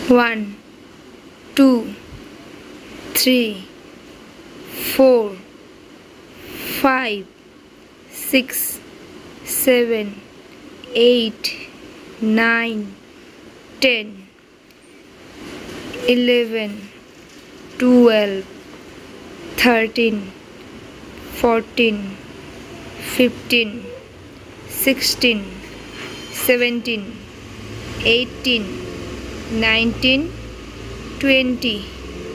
1, 2, 3, 4, 5, 6, 7, 8, 9, 10, 11, 12, 13, 14, 15, 16, 17, 18, 19, 20,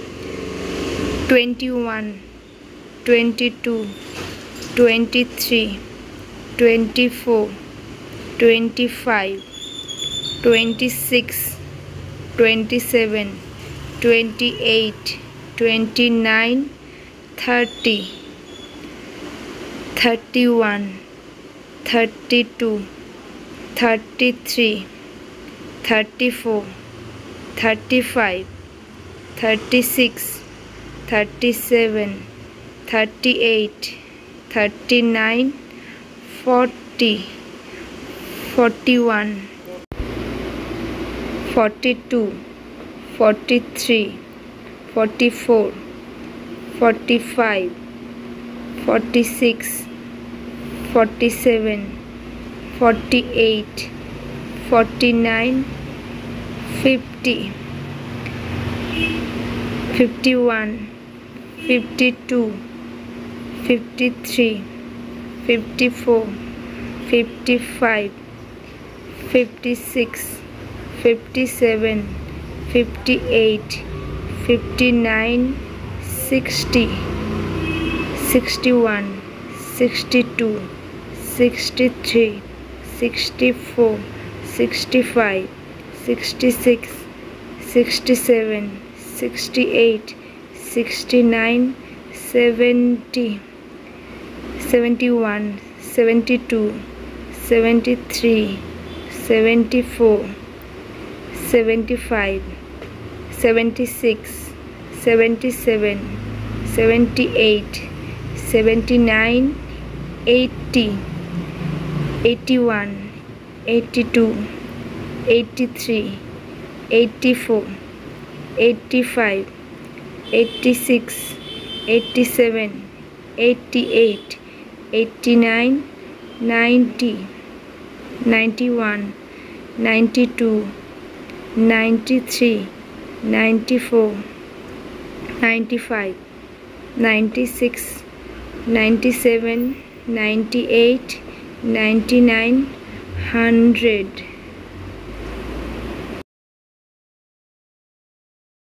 21, 22, 23, 24, 25, 26, 27, 28, 29, 30, 31, 32, 33, 34, 35, 36, 37, 38, 39, 40, 41, 42, 43, 44, 45, 46, 47, 48, 49, 50, 51, 52, 53, 54, 55, 56, 57, 58, 59, 60, 61, 62, 63, 64, 65, 66, 67, 68, 69, 70, 71, 72, 73, 74, 75, 76, 77, 78, 79, 80, 81, 82, 83, 84, 85, 86, 87, 88, 89, 90, 91, 92, 93, 94, 95, 96, 97, 98, 99, 100.